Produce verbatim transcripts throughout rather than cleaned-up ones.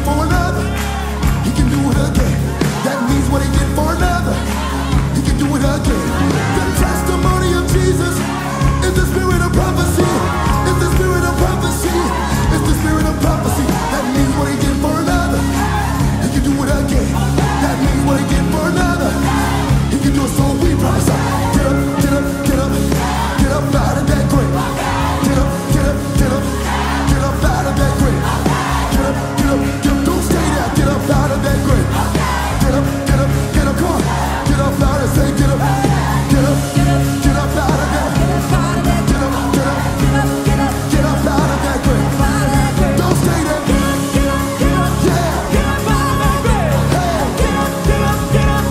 for another, he can do it again. That means what he did for another, he can do it again. The testimony of Jesus is the spirit of prophecy. It's the spirit of prophecy. It's the spirit of prophecy. That means what he did for another, he can do it again. That means what he did for another, he can do it. So we prophesy. Get up, get up, get up, get up out of that grave. Get up, get up, get up, get up out of that grave. Get up, get up, get up. Don't stay there. Get up out of that grave. Get up, get up, get up. Come on. Get up out and say, get up, get up, get up out of that. Get up, get up, get up, get up out of that grave. Don't stay there. Yeah. Say get up, get up, get up, get up,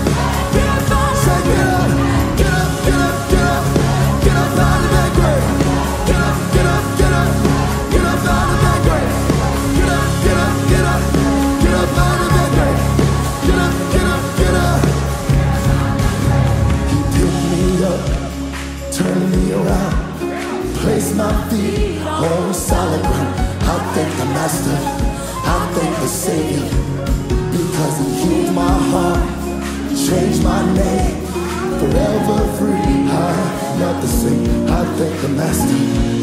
get up out of that grave. Get up, get up, get up, get up out of that grave. Get up, get up, get up, get up out of that grave. Get up, get up, get up. He picked me up, turned me around, placed my feet on solid ground. I thank the Master, I thank the Savior, because he healed my heart, changed my name, forever free. I'm not the same. I thank the Master.